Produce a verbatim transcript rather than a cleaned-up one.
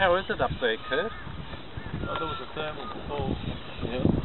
How is it up there, Kurt? Oh, there was a thermal before. Yeah.